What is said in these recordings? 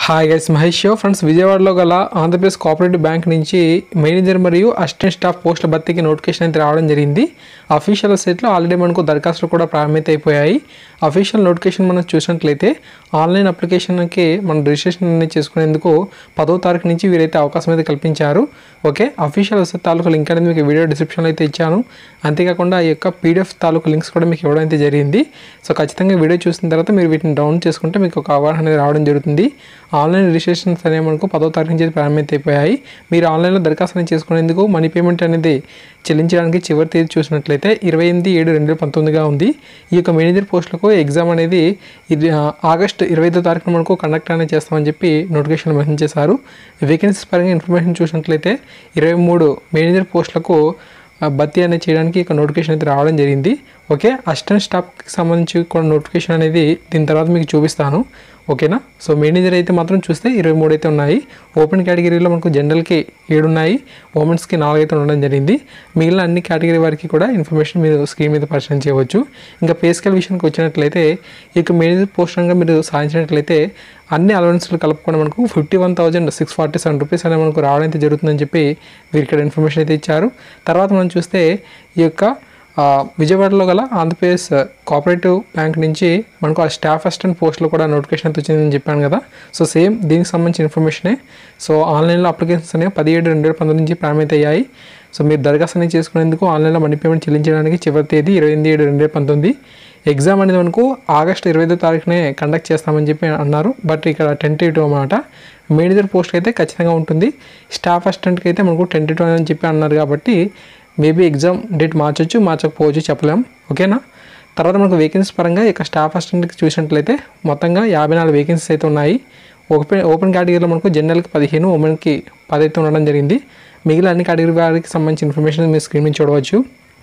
Hi guys, Mahesh friends. విజయవాడలో గల Andhra Pradesh cooperative bank నుంచి మేనేజర్ మరియు అసిస్టెంట్ స్టాఫ్ పోస్టుల భర్తీకి నోటిఫికేషన్ అయితే రావడం జరిగింది. అఫీషియల్ వెబ్సైట్లో ఆల్రెడీ మనకు దరఖాస్తులు కూడా ప్రారంభమైతే అయిపోయాయి. అఫీషియల్ నోటిఫికేషన్ మనం చూసినట్లయితే ఆన్లైన్ అప్లికేషన్కి మనం రిజిస్ట్రేషన్ అనేది చేసుకునేందుకు 10వ తారీఖు నుంచి వీరైతే అవకాశం అయితే కల్పించారు. ఓకే, అఫీషియల్ వెబ్సైట్ తాలూకు లింక్ అనేది మీకు వీడియో డిస్క్రిప్షన్లో అయితే ఇచ్చాను. అంతేకాకుండా ఈ యొక్క పీడిఎఫ్ తాలూకు లింక్స్ కూడా మీకు ఇవ్వడం అయితే జరిగింది. సో ఖచ్చితంగా వీడియో చూసిన తర్వాత మీరు వీటిని డౌన్లోడ్ చేసుకుంటే మీకు ఒక అవగాహన అనేది రావడం జరుగుతుంది. ఆన్లైన్ రిజిస్ట్రేషన్స్ అనేవి మనకు 10వ తారీఖు నుంచి ప్రారంభమైతే అయిపోయాయి. మీరు ఆన్లైన్లో దరఖాస్తు చేసుకునేందుకు మనీ పేమెంట్ అనేది చెల్లించడానికి చివరి తేదీ చూసినట్లయితే 28/7/2019గా ఉంది. ఈ యొక్క మేనేజర్ పోస్టులకు ఎగ్జామ్ అనేది ఆగస్టు 25వ తారీఖున మనకు కండక్ట్ అనేది చేస్తామని చెప్పి నోటిఫికేషన్ మెన్షన్ చేశారు. వేకెన్సీస్ పరంగా ఇన్ఫర్మేషన్ చూసినట్లయితే 23 మేనేజర్ పోస్టులకు భర్తీ అనేది చేయడానికి ఒక నోటిఫికేషన్ అయితే రావడం జరిగింది. ఓకే, అసిస్టెంట్ స్టాఫ్కి సంబంధించి కూడా నోటిఫికేషన్ అనేది దీని తర్వాత మీకు చూపిస్తాను. ఓకేనా. సో మేనేజర్ అయితే మాత్రం చూస్తే 23 అయితే ఉన్నాయి. ఓపెన్ కేటగిరీలో మనకు జనరల్కి 7 ఉన్నాయి, ఉమెన్స్కి 4 అయితే ఉండడం జరిగింది. మిగిలిన అన్ని కేటగిరీ వారికి కూడా ఇన్ఫర్మేషన్ మీరు స్క్రీన్ మీద పరిశీలన చేయవచ్చు. ఇంకా పే స్కేల్ విషయానికి వచ్చినట్లయితే ఈ యొక్క మేనేజర్ పోస్టుగా మీరు సాధించినట్లయితే అన్ని అలవెన్స్లు కలుపుకొని మనకు 51,647 రూపీస్ అనేది మనకు రావడం అయితే జరుగుతుందని చెప్పి వీరు ఇక్కడ ఇన్ఫర్మేషన్ అయితే ఇచ్చారు. తర్వాత మనం చూస్తే ఈ యొక్క విజయవాడలో గల ఆంధ్రప్రదేశ్ కోఆపరేటివ్ బ్యాంక్ నుంచి మనకు ఆ స్టాఫ్ అసిస్టెంట్ పోస్టులు కూడా నోటిఫికేషన్ అయితే వచ్చిందని చెప్పాను కదా. సో సేమ్ దీనికి సంబంధించిన ఇన్ఫర్మేషనే. సో ఆన్లైన్లో అప్లికేషన్స్ అనేవి 17/7/2019 నుంచి ప్రారంభమైతే అయ్యాయి. సో మీరు దరఖాస్తు అనేది చేసుకునేందుకు ఆన్లైన్లో మనీ పేమెంట్ చెల్లించడానికి చివరి తేదీ 28/7/2019. ఎగ్జామ్ అనేది మనకు ఆగస్టు 25వ తారీఖునే కండక్ట్ చేస్తామని చెప్పి అన్నారు. బట్ ఇక్కడ టెంటేటివ్ అన్నమాట. మేనేజర్ పోస్ట్ అయితే ఖచ్చితంగా ఉంటుంది. స్టాఫ్ అసిస్టెంట్కి అయితే మనకు టెంటేటివ్ అని చెప్పి అన్నారు కాబట్టి మేబీ ఎగ్జామ్ డేట్ మార్చొచ్చు, మార్చకపోవచ్చు, చెప్పలేం. ఓకేనా. తర్వాత మనకు వేకెన్సీ పరంగా ఇక స్టాఫ్ అసిస్టెంట్కి చూసినట్లయితే మొత్తంగా 54 వేకెన్సీస్ అయితే ఉన్నాయి. ఓపెన్ కేటగిరీలో మనకు జనరల్కి 15, ఉమెన్కి 10 అయితే ఉండడం జరిగింది. మిగిలిన అన్ని కేటగిరీ వారికి సంబంధించిన ఇన్ఫర్మేషన్ మీరు స్క్రీన్ మీద చూడవచ్చు.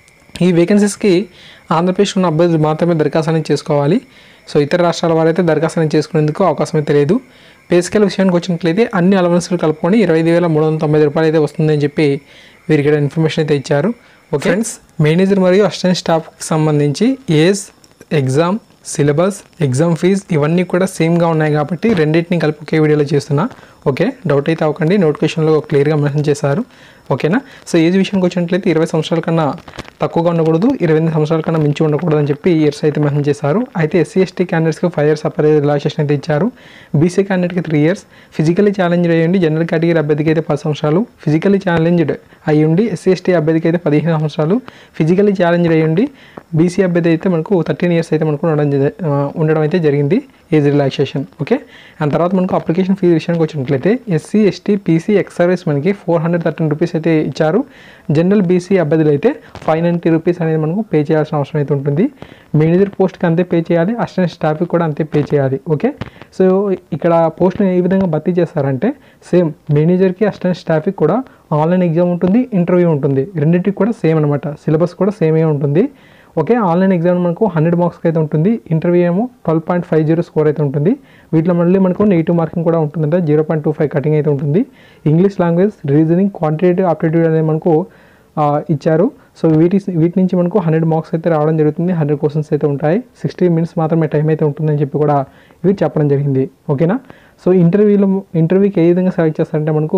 ఈ వేకెన్సీస్కి ఆంధ్రప్రదేశ్ ఉన్న అభ్యర్థులు మాత్రమే దరఖాస్తు అనేది చేసుకోవాలి. సో ఇతర రాష్ట్రాల వారైతే దరఖాస్తు అనేది చేసుకునేందుకు అవకాశం అయితే లేదు. పే స్కేల్ విషయానికి వచ్చినట్లయితే అన్ని అలవెన్స్లు కలుపుకొని 25,390 రూపాయలు అయితే వస్తుందని చెప్పి వీరికి ఇక్కడ ఇన్ఫర్మేషన్ అయితే ఇచ్చారు. ఓకే ఫ్రెండ్స్, మేనేజర్ మరియు అసిస్టెంట్ స్టాఫ్కి సంబంధించి age, exam, syllabus, exam fee ఇవన్నీ కూడా సేమ్గా ఉన్నాయి కాబట్టి రెండింటిని కలిపి ఒకే వీడియోలో చేస్తున్నా. ఓకే, డౌట్ అయితే అవ్వకండి, నోటిఫికేషన్లో క్లియర్గా మెన్షన్ చేశారు. ఓకేనా. సో ఏజ్ విషయానికి వచ్చినట్లయితే 20 సంవత్సరాల కన్నా తక్కువగా ఉండకూడదు, 28 సంవత్సరాల కన్నా మించి ఉండకూడదు అని చెప్పి ఇయర్స్ అయితే మెన్షన్ చేశారు. అయితే SC/ST క్యాండిడేట్స్కి 5 years అప్పర్ ఏజ్ రిలాక్సేషన్ అయితే ఇచ్చారు. BC క్యాండిడేట్కి 3 years, ఫిజికల్లీ ఛాలెంజ్డ్ అయ్యండి జనరల్ కేటగిరీ అభ్యర్థికి అయితే 10 సంవత్సరాలు, ఫిజికల్లీ ఛాలెంజ్డ్ అయ్యండి SC/ST అభ్యర్థికి అయితే 15 సంవత్సరాలు, ఫిజికల్లీ ఛాలెంజ్డ్ అయ్యండి BC అభ్యర్థి అయితే మనకు 13 years అయితే మనకు ఉండడం అయితే జరిగింది ఏజ్ రిలాక్సేషన్. ఓకే, అండ్ తర్వాత మనకు అప్లికేషన్ ఫీజు విషయానికి వచ్చినట్లయితే SC/ST PC ఎక్స్ సర్వీస్ మనకి 413 రూపీస్ అయితే ఇచ్చారు. జనరల్ BC అభ్యర్థులు అయితే 590 రూపీస్ అనేది మనకు పే చేయాల్సిన అవసరం అయితే ఉంటుంది. మేనేజర్ పోస్ట్కి అంతే పే చేయాలి, అసిస్టెంట్ స్టాఫ్కి కూడా అంతే పే చేయాలి. ఓకే, సో ఇక్కడ పోస్ట్ని ఏ విధంగా భర్తీ చేస్తారంటే సేమ్ మేనేజర్కి అసిస్టెంట్ స్టాఫ్కి కూడా ఆన్లైన్ ఎగ్జామ్ ఉంటుంది, ఇంటర్వ్యూ ఉంటుంది. రెండింటికి కూడా సేమ్ అనమాట, సిలబస్ కూడా సేమే ఉంటుంది. ఓకే, ఆన్లైన్ ఎగ్జామ్ మనకు 100 మార్క్స్కి అయితే ఉంటుంది, ఇంటర్వ్యూ ఏమో 12.50 స్కోర్ అయితే ఉంటుంది. వీటిలో మళ్ళీ మనకు నెగిటివ్ మార్కింగ్ కూడా ఉంటుందంటే 0.25 కటింగ్ అయితే ఉంటుంది. English language, reasoning, quantitative aptitude అనేది మనకు ఇచ్చారు. సో వీటి నుంచి మనకు 100 మార్క్స్ అయితే రావడం జరుగుతుంది. 100 క్వశ్చన్స్ అయితే ఉంటాయి. 60 minutes మాత్రమే టైం అయితే ఉంటుందని చెప్పి కూడా ఇవి చెప్పడం జరిగింది. ఓకేనా. సో ఇంటర్వ్యూకి ఏ విధంగా సెలెక్ట్ చేస్తారంటే మనకు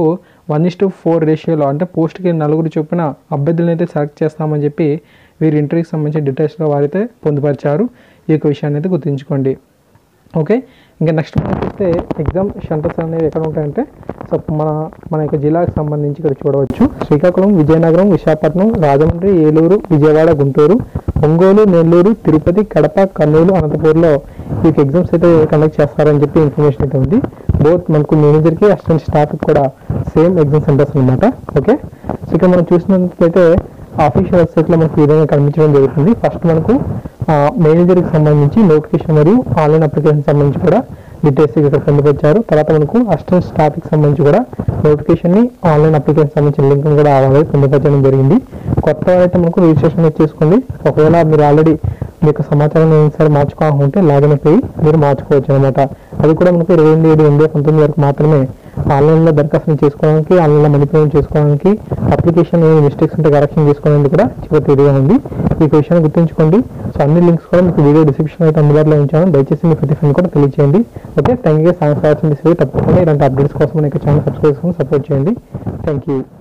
1:4 రేషియోలో అంటే పోస్ట్కి 4 చొప్పున అభ్యర్థులను అయితే సెలెక్ట్ చేస్తామని చెప్పి వీరు ఇంటర్వ్యూకి సంబంధించిన డీటెయిల్స్లో వారైతే పొందుపరిచారు. ఈ యొక్క విషయాన్ని అయితే గుర్తుంచుకోండి. ఓకే, ఇంకా నెక్స్ట్ మనం చూస్తే ఎగ్జామ్ సెంటర్స్ అనేవి ఎక్కడ ఉంటాయంటే సో మన యొక్క జిల్లాకు సంబంధించి ఇక్కడ చూడవచ్చు. శ్రీకాకుళం, విజయనగరం, విశాఖపట్నం, రాజమండ్రి, ఏలూరు, విజయవాడ, గుంటూరు, ఒంగోలు, నెల్లూరు, తిరుపతి, కడప, కర్నూలు, అనంతపూర్లో ఈ ఎగ్జామ్స్ అయితే కండక్ట్ చేస్తారని చెప్పి ఇన్ఫర్మేషన్ అయితే ఉంది. బోత్ మనకు మేనేజర్కి అసిస్టెంట్ స్టాఫ్కి కూడా సేమ్ ఎగ్జామ్ సెంటర్స్ అనమాట. ఓకే, సో ఇక్కడ మనం చూసినట్లయితే ఆఫీషియల్ వెబ్సైట్లో మనకు ఈ విధంగా కనిపించడం జరుగుతుంది. ఫస్ట్ మనకు మేనేజర్కి సంబంధించి నోటిఫికేషన్ మరియు ఆన్లైన్ అప్లికేషన్ సంబంధించి కూడా డీటెయిల్స్ ఇక్కడ పొందుపరిచారు. తర్వాత మనకు అసిస్టెంట్ స్టాఫ్కి సంబంధించి కూడా నోటిఫికేషన్ని ఆన్లైన్ అప్లికేషన్ సంబంధించిన లింక్ కూడా ఆల్రెడీ పొందుపరచడం జరిగింది. కొత్త అయితే మనకు రిజిస్ట్రేషన్ చేసుకోండి. ఒకవేళ మీరు ఆల్రెడీ మీ యొక్క సమాచారం ఒకసారి మార్చుకోవాలనుకుంటే లాగిన్ అయిపోయి మీరు మార్చుకోవచ్చు అనమాట. అది కూడా మనకు 28/7/2019 వరకు మాత్రమే ఆన్లైన్లో దరఖాస్తు చేసుకోవడానికి, ఆన్లైన్లో మనీ పేమెంట్ చేసుకోవడానికి, అప్లికేషన్ మిస్టేక్స్ ఉంటే కరెక్షన్ చేసుకోవడానికి కూడా చివరి తేదీగా ఉంది. ఈ విషయాన్ని గుర్తుంచుకోండి. సో అన్ని లింక్స్ కూడా మీకు వీడియో డిస్క్రిప్షన్ అయితే అందుబాటులో ఉంచాను. దయచేసి మీ ప్రతి ఫ్రెండ్ కూడా తెలియజేయండి. Okay, thank you. తప్పకుండా ఇలాంటి అప్డేట్స్ కోసం మనకి ఛానల్ సబ్స్క్రైబ్ చేసుకొని సపోర్ట్ చేయండి. Thank you.